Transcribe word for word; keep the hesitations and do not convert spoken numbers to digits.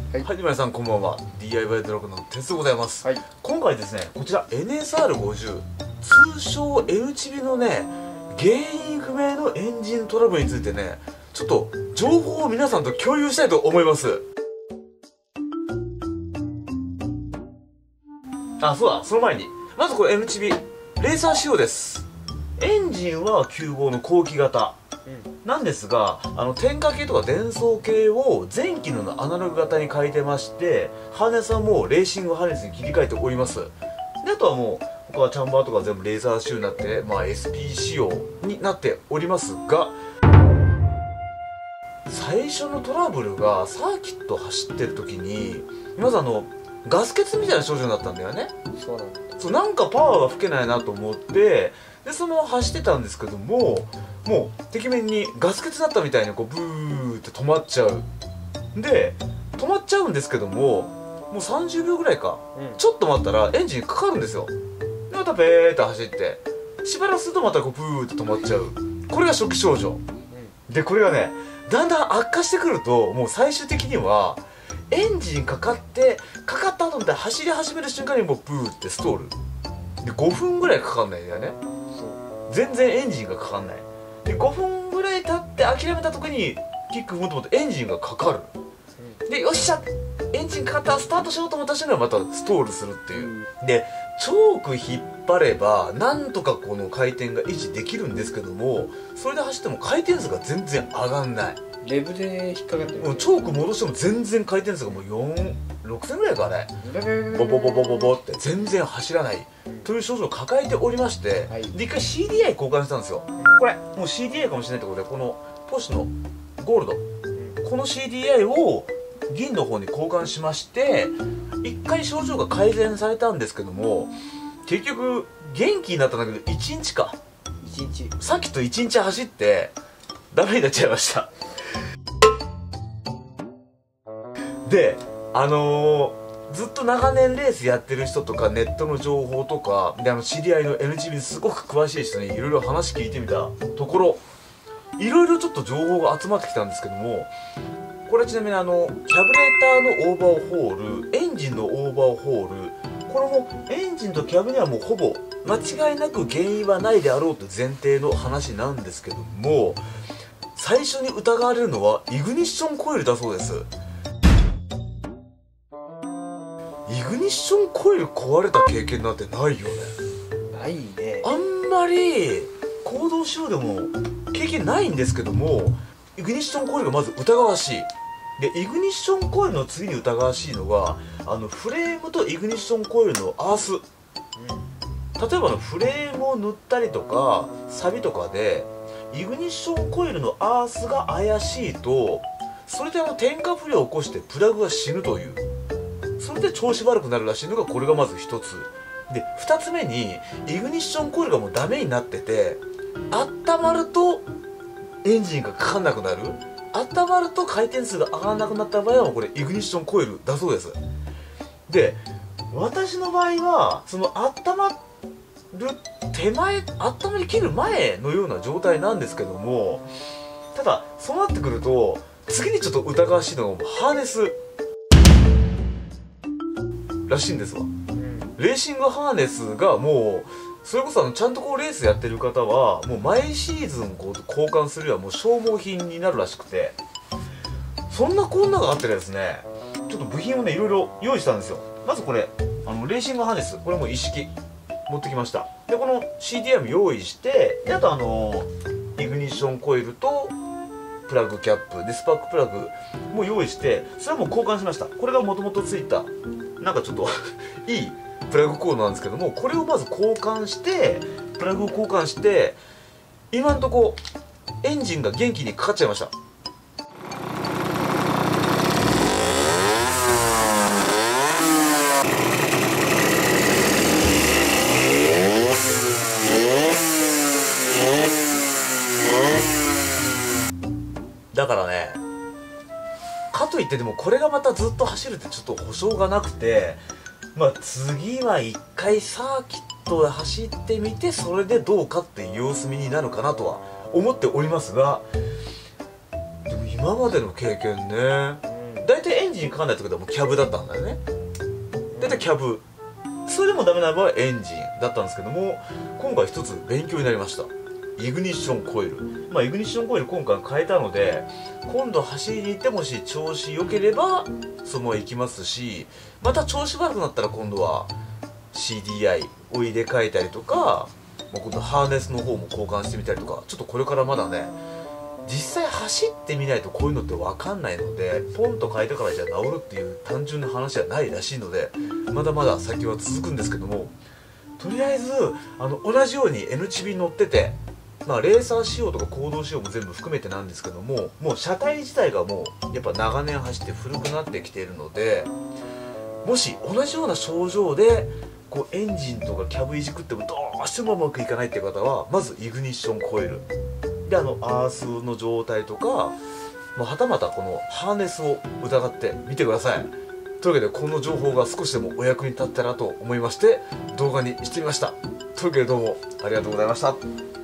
はい、皆さんこんばんは。 ディーアイワイ ドラゴンの鉄でございます、はい、今回ですね、こちら エヌエスアールごじゅう 通称 エヌチビのね、原因不明のエンジントラブルについてね、ちょっと情報を皆さんと共有したいと思います。あ、そうだ、その前にまずこれ エヌチビレーサー仕様です。エンジンはきゅう号の後期型なんですが、あの点火系とか電装系を前期のアナログ型に変えてまして、ハーネスはもうレーシングハーネスに切り替えております。であとはもう他はチャンバーとか全部レーザー仕様になって、まあ、エスピー 仕様になっておりますが、最初のトラブルがサーキット走ってる時にまずあのガス欠みたいな症状になったんだよね。そうなんだ。そう、なんかパワーが吹けないなと思って、でその走ってたんですけども、もうてきめんにガス欠だったみたいにこうブーって止まっちゃう。で止まっちゃうんですけども、もうさんじゅうびょうぐらいか、うん、ちょっと待ったらエンジンかかるんですよ。でまたベーって走ってしばらくするとまたこうブーって止まっちゃう。これが初期症状、うん、でこれがねだんだん悪化してくると、もう最終的にはエンジンかかってかかった後みたいに走り始める瞬間にもうブーってストールでごふんぐらいかかんないんだよね。全然エンジンがかかんないでごふんぐらい経って諦めた時にキック踏もうと思ってエンジンがかかる。でよっしゃエンジンかかったスタートしようと思った瞬間にまたストールするっていう。でチョーク引っ張ればなんとかこの回転が維持できるんですけども、それで走っても回転数が全然上がんない。 レブで引っかかってる。 もうチョーク戻しても全然回転数がもうよん、ろくせんぐらいかあれボボボボボボって全然走らないという症状を抱えておりまして、はい、で一回 シーディーアイ 交換したんですよ。これもう シーディーアイ かもしれないってことで、このポシュのゴールド、この シーディーアイ を銀の方に交換しまして、一回症状が改善されたんですけども、結局元気になったんだけどいちにちかいちにちさっきといちにち走ってダメになっちゃいましたであのー、ずっと長年レースやってる人とかネットの情報とかで、あの知り合いの エヌチビにすごく詳しい人にいろいろ話聞いてみたところ、いろいろちょっと情報が集まってきたんですけども、これちなみにあのキャブレーターのオーバーホール、エンジンのオーバーホール、これもエンジンとキャブにはもうほぼ間違いなく原因はないであろうと前提の話なんですけども、最初に疑われるのはイグニッションコイルだそうです。イグニッションコイル壊れた経験なんてないよね。 ないね。 あんまり行動しようでも経験ないんですけども、イグニッションコイルがまず疑わしい。でイグニッションコイルの次に疑わしいのが、あのフレームとイグニッションコイルのアース、うん、例えばのフレームを塗ったりとかサビとかでイグニッションコイルのアースが怪しいと、それであの点火不良を起こしてプラグが死ぬという、それで調子悪くなるらしいのが、これがまず一つで、二つ目にイグニッションコイルがもうダメになってて、温まるとエンジンがかかんなくなる、温まると回転数が上がらなくなった場合はこれイグニッションコイルだそうです。で私の場合はその温まる手前、温まりきる前のような状態なんですけども、ただそうなってくると次にちょっと疑わしいのがハーネスらしいんですわ。レーシングハーネスがもうそれこそあのちゃんとこうレースやってる方はもう毎シーズンこう交換するにはもう消耗品になるらしくて、そんなこんながあってですね、ちょっと部品をねいろいろ用意したんですよ。まずこれあのレーシングハーネス、これも一式持ってきました。でこの シーディーアイ も用意して、であとあのイグニッションコイルとプラグキャップでスパークプラグも用意して、それはもう交換しました。これがもともとついたなんかちょっといいプラグコードなんですけども、これをまず交換してプラグを交換して、今んとこエンジンが元気にかかっちゃいました。だからね、かといってでもこれがまたずっと走るってちょっと保証がなくて、まあ次は一回サーキットで走ってみて、それでどうかっていう様子見になるかなとは思っておりますが、でも今までの経験ね、 大体エンジンかかんないってことはもうキャブだったんだよね。大体キャブ、それでもダメな場合はエンジンだったんですけども、今回一つ勉強になりました。イグニッションコイル、まあ、イグニッションコイル今回変えたので、今度走りに行ってもし調子良ければそのまま行きますし、また調子悪くなったら今度は シーディーアイ を入れ替えたりとか、もう今度ハーネスの方も交換してみたりとか、ちょっとこれからまだね、実際走ってみないとこういうのって分かんないので、ポンと変えてからじゃあ治るっていう単純な話じゃないらしいので、まだまだ先は続くんですけども、とりあえずあの同じように エヌチビに乗ってて、まあ、レーサー仕様とか公道仕様も全部含めてなんですけども、もう車体自体がもうやっぱ長年走って古くなってきているので、もし同じような症状でこうエンジンとかキャブいじくってもどうしてもうまくいかないっていう方は、まずイグニッションコイルで、あのアースの状態とか、まあ、はたまたこのハーネスを疑ってみてください。というわけでこの情報が少しでもお役に立ったらと思いまして動画にしてみました。というわけでどうもありがとうございました。